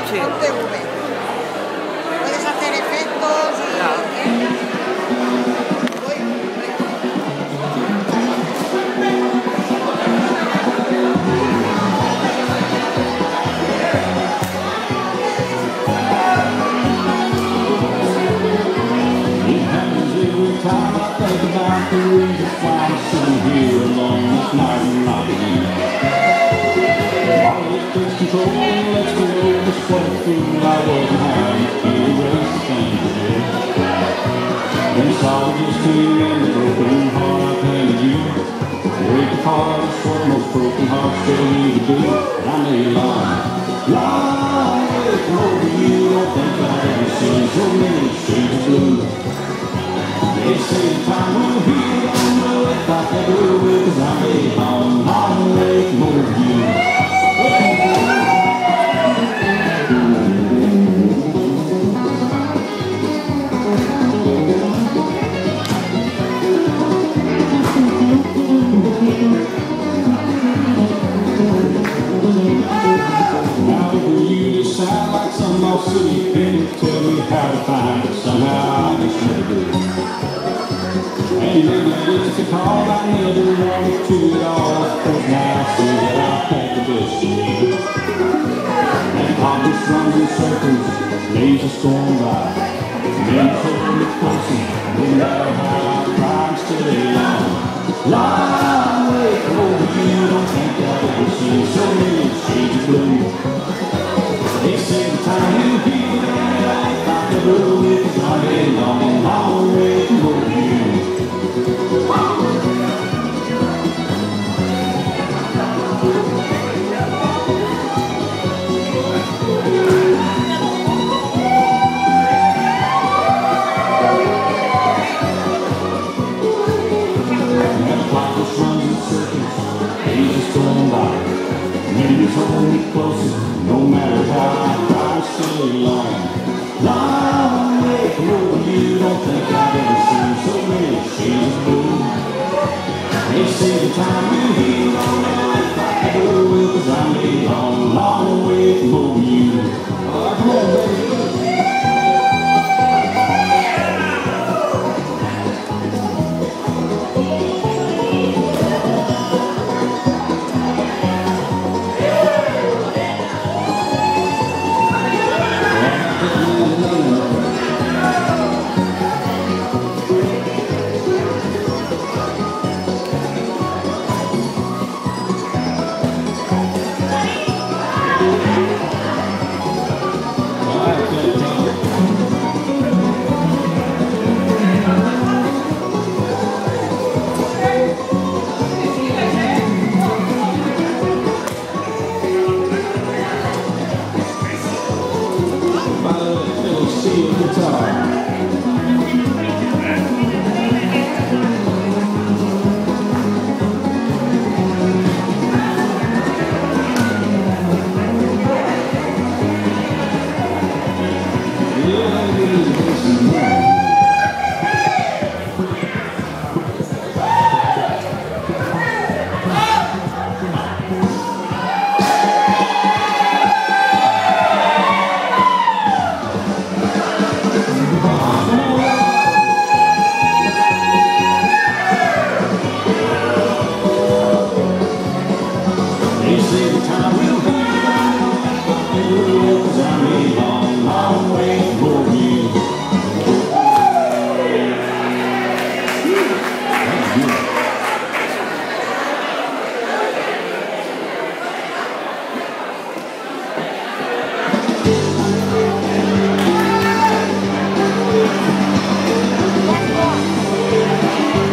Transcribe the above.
Sí. con TV. Puedes hacer efectos y... Ya. Time I think about the reason why I'm sitting here alone this night and not you. All it takes control and lets me know just what a fool I was and how you feel race things to do. And so I just came in the broken heart I painted you. Break apart is what most broken hearts still need to do. And I may lie away over you. Don't think I've ever seen so many shades of blue. They say the time will heal, I don't know if I can do it, 'cause I'm a long way more of you. Now for you to sound like some lost city pen, tell me how to find it, somehow I just never do. And maybe it's the call I never wanted to at all. Of course now I see that I've had the best of you. And August runs in circles, days are storm by. Men hold me closer, no matter how I try, I'm still a long way over you. Don't think I've ever seen so many shades of blue. They say the time you heal, and I thought the blue is not a long way over you. Hold me closer, no matter how I try to stay long way from over you. Don't think I've ever seen so many shades of blue. They say the time you heal, don't know if I can do it, 'cause I'm a long way from over you. Come on, baby.